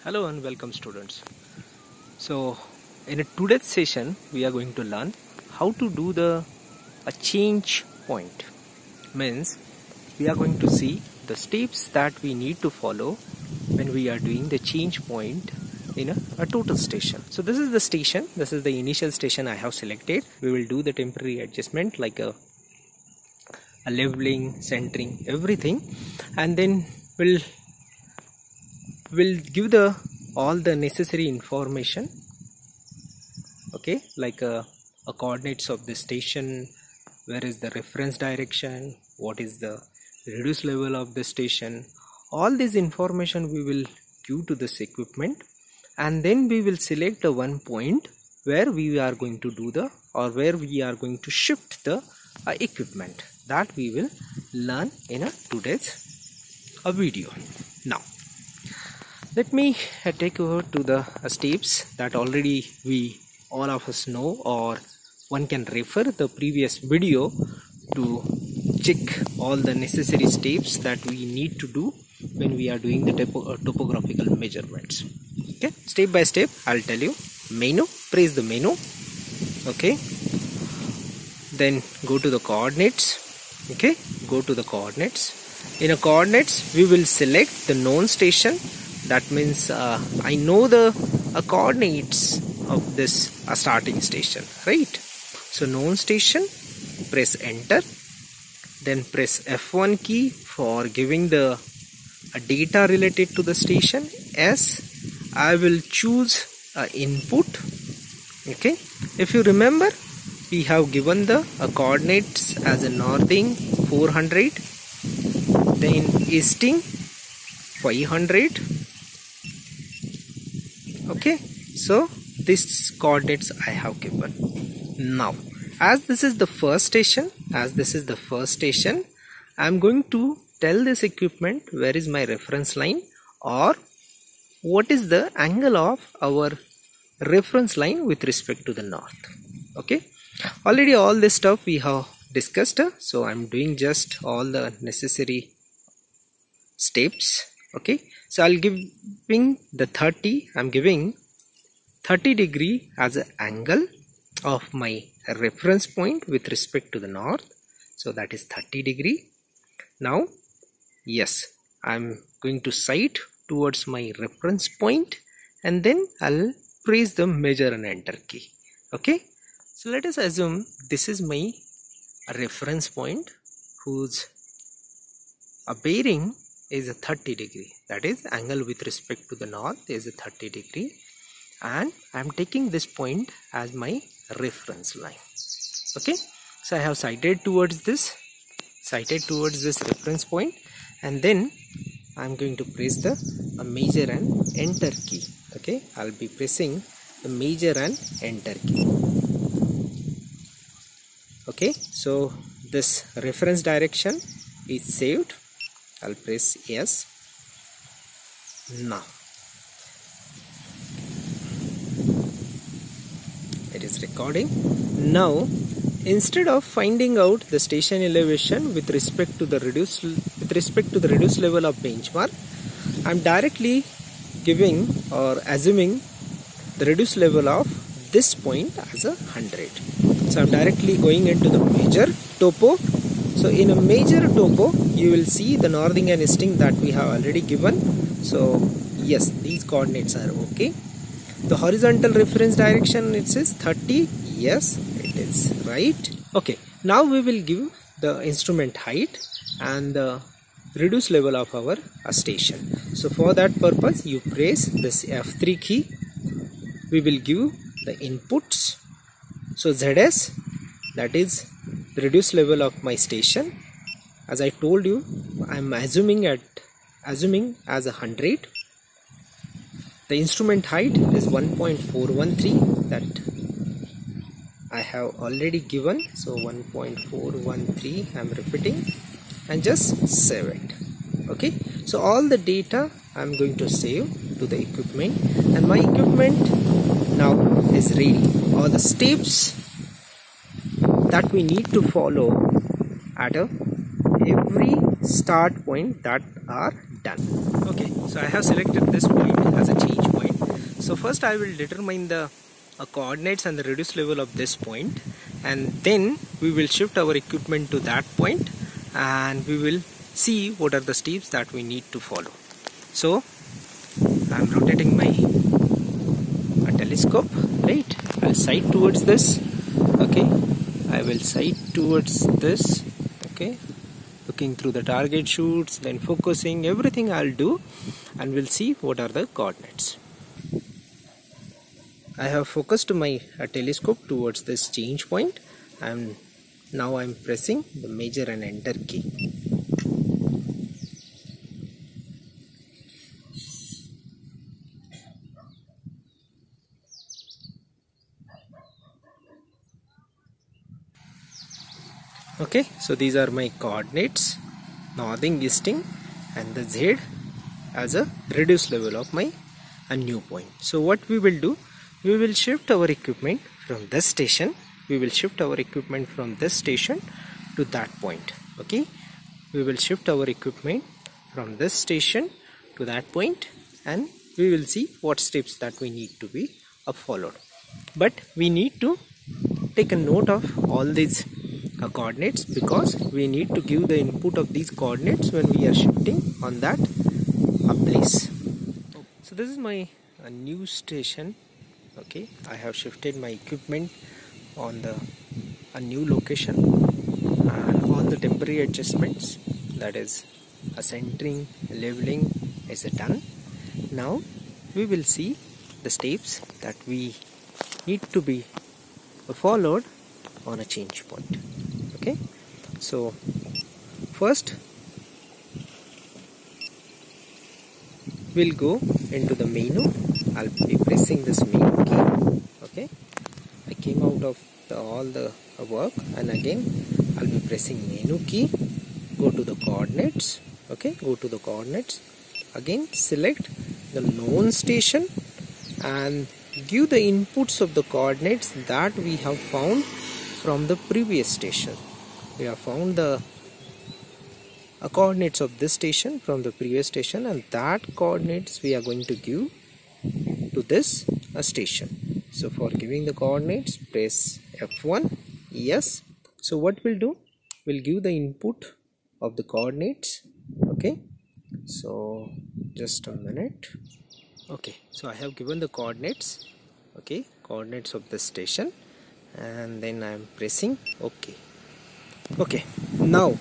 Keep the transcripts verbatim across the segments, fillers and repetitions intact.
Hello and welcome students. So in a today's session we are going to learn how to do the a change point. Means we are going to see the steps that we need to follow when we are doing the change point in a, a total station. So this is the station, this is the initial station I have selected. We will do the temporary adjustment like a, a leveling, centering, everything, and then we'll will give the all the necessary information, okay, like a, a coordinates of the station, where is the reference direction, what is the reduce level of the station. All this information we will give to this equipment, and then we will select a one point where we are going to do the or where we are going to shift the uh, equipment. That we will learn in a today's a video. Now let me uh, take over to the uh, steps that already we all of us know, or one can refer the previous video to check all the necessary steps that we need to do when we are doing the topo uh, topographical measurements. Okay, step by step I'll tell you. Menu, press the menu, okay, then go to the coordinates, okay, go to the coordinates. In a coordinates we will select the known station. That means uh, I know the uh, coordinates of this uh, starting station, right? So known station, press enter, then press F one key for giving the uh, data related to the station. S, I will choose uh, input, okay. If you remember, we have given the uh, coordinates as a northing four hundred, then easting five hundred. Okay, so these coordinates I have given. Now as this is the first station, as this is the first station, I am going to tell this equipment where is my reference line, or what is the angle of our reference line with respect to the north. Okay, already all this stuff we have discussed, so I am doing just all the necessary steps. Okay, so I'll giving the thirty, I'm giving thirty degree as an angle of my reference point with respect to the north, so that is thirty degree. Now yes, I'm going to sight towards my reference point, and then I'll press the measure and enter key. Okay, so let us assume this is my reference point whose a bearing is a thirty degree, that is angle with respect to the north is a thirty degree, and I am taking this point as my reference line. Okay, so I have sighted towards this sighted towards this reference point, and then I am going to press the a measure and enter key. Okay, I'll be pressing the measure and enter key. Okay, so this reference direction is saved. I'll press yes. Now it is recording. Now instead of finding out the station elevation with respect to the reduced with respect to the reduced level of benchmark, I'm directly giving or assuming the reduced level of this point as a hundred. So I'm directly going into the major topo. So in a major topo you will see the northing and easting that we have already given. So yes, these coordinates are okay. The horizontal reference direction, it says thirty. Yes, it is right. Okay, now we will give the instrument height and the reduce level of our uh, station. So for that purpose you press this F three key. We will give the inputs. So Z S, that is the reduce level of my station. As I told you, I am assuming at assuming as a hundred. The instrument height is one point four one three, that I have already given. So one point four one three I am repeating, and just save it. Okay, so all the data I am going to save to the equipment, and my equipment now is ready. All the steps that we need to follow at a every start point that are done. Okay, so I have selected this point as a change So first I will determine the uh, coordinates and the reduce level of this point, and then we will shift our equipment to that point and we will see what are the steps that we need to follow. So I am rotating my uh, telescope, right? I'll sight towards this, okay? I will sight towards this, okay? Looking through the target shoots, then focusing, everything I'll do, and we'll see what are the coordinates. I have focused my uh, telescope towards this change point, and now I'm pressing the major and enter key. Okay, so these are my coordinates, northing, easting, and the Z as a reduced level of my a new point. So what we will do, we will shift our equipment from this station, we will shift our equipment from this station to that point. Okay, we will shift our equipment from this station to that point, and we will see what steps that we need to be uh, followed. But we need to take a note of all these uh, coordinates, because we need to give the input of these coordinates when we are shifting on that uh, place. So this is my uh, new station. Okay, I have shifted my equipment on the a new location, and all the temporary adjustments, that is a centering, leveling is done. Now we will see the steps that we need to be followed on a change point. Okay, so first we'll go into the menu. I'll be pressing this menu key. Okay, I came out of the, all the work, and again I'll be pressing menu key. Go to the coordinates. Okay, go to the coordinates. Again select the known station and give the inputs of the coordinates that we have found from the previous station. We have found the uh, coordinates of this station from the previous station, and that coordinates we are going to give to this uh, station. So for giving the coordinates, press F one. Yes. So what we'll do, we'll give the input of the coordinates. Okay, so just a minute. Okay, so I have given the coordinates. Okay, coordinates of the station, and then I am pressing OK. Okay, now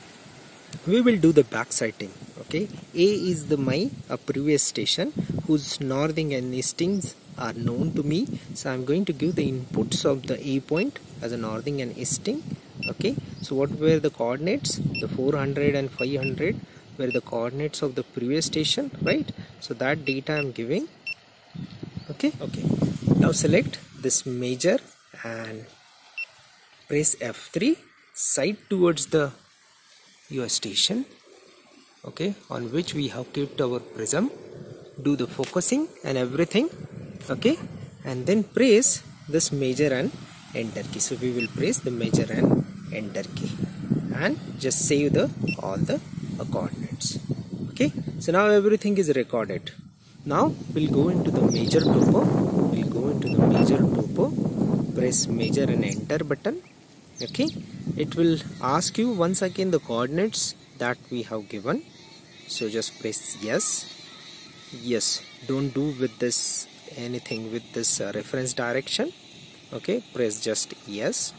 we will do the back sighting. Okay, A is the my a previous station whose northing and eastings are known to me, so I am going to give the inputs of the A point as a northing and easting. Okay, so what were the coordinates? The four hundred and five hundred were the coordinates of the previous station, right? So that data I am giving. Okay, okay. Now select this major and press F three. Sight towards the your station, okay, on which we have kept our prism. Do the focusing and everything. Okay, and then press this major and enter key. So we will press the major and enter key, and just save the all the uh, coordinates. Okay, so now everything is recorded. Now we'll go into the major topo. We'll go into the major topo. Press major and enter button. Okay, it will ask you once again the coordinates that we have given. So just press yes. Yes, don't do with this anything with this uh, reference direction. Okay, press just yes.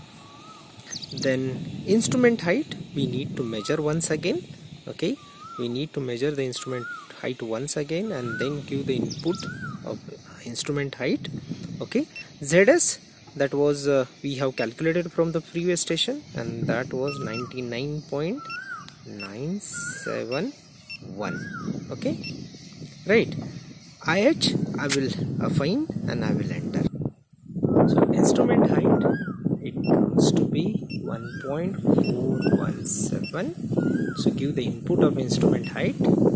Then instrument height we need to measure once again. Okay, we need to measure the instrument height once again, and then give the input of instrument height. Okay, Z S, that was uh, we have calculated from the previous station, and that was ninety-nine point nine seven one. Okay, right. I H I will uh, find and I will enter. So instrument height, it comes to be one point four one seven. So give the input of instrument height.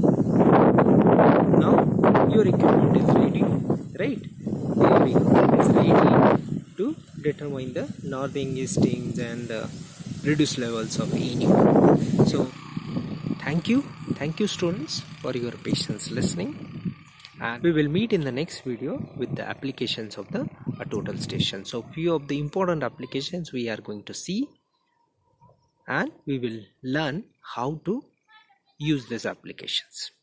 Now your equipment is ready, right? Your equipment is ready to determine the northing, eastings, and the reduced levels of E N U. So thank you, thank you students for your patience listening. and we will meet in the next video with the applications of the a total station. So few of the important applications we are going to see, and we will learn how to use these applications.